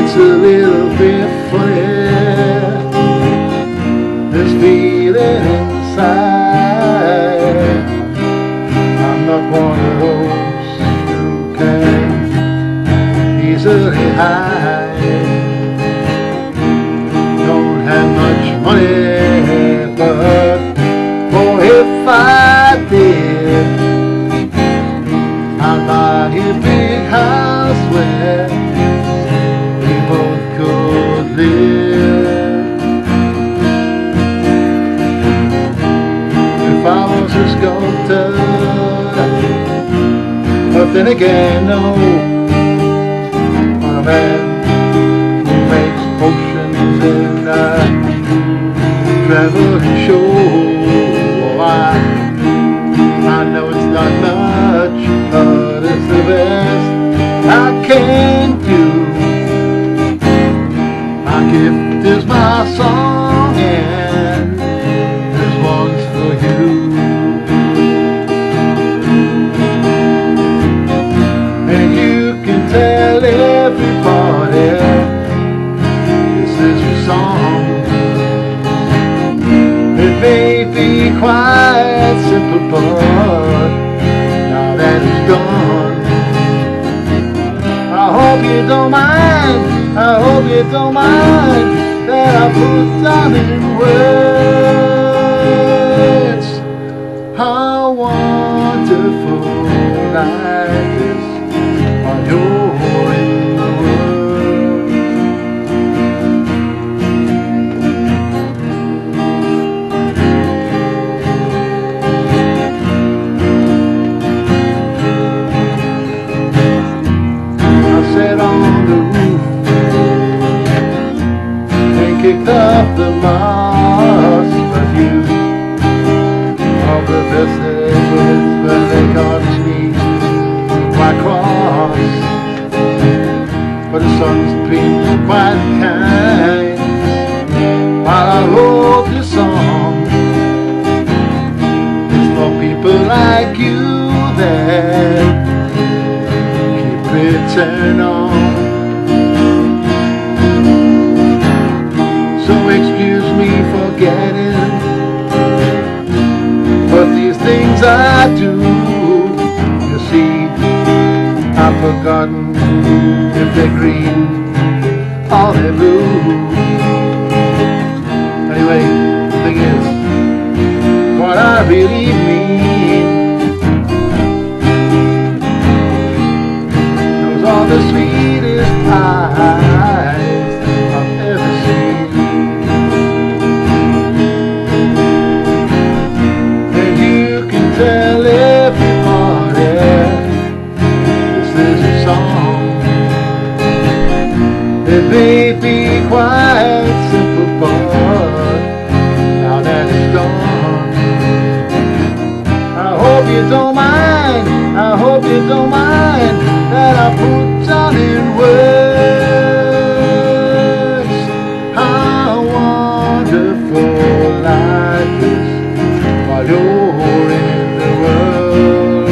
It's a little bit funny, this feeling inside. I'm not one of those who can easily hide. Don't have much money, but oh, if I did, I'd buy a big house where we both could live. If I was a sculptor, but then again, no, I'm a man who makes potions and I travel and show. I know it's not much, but it's the best I can do. My gift is my song, and this one's for you. And you can tell everybody this is your song. It may be quite simple, but now that it's gone, I hope you don't mind, I hope you don't mind that I put down in words how wonderful life is while you're in the world. Sat on the roof and kicked up the moss perfume of the messages when they got me my cross. But the sun's been quite kind while I wrote this song. It's for people like you that turn on. So excuse me for getting, but these things I do, you see, I've forgotten if they're green or they're blue. Anyway, the thing is, what I really mean, all the sweetest eyes I've ever seen. And you can tell everybody this is a song. It may be quite simple, but now that it's done, I hope you don't mind, I hope you don't mind that I put down in words how wonderful life is while you're in the world.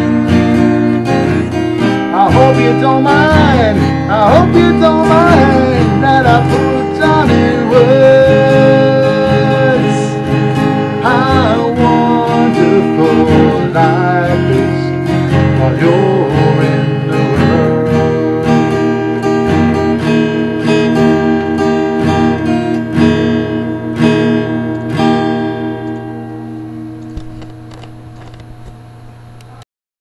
I hope you don't mind, I hope you don't mind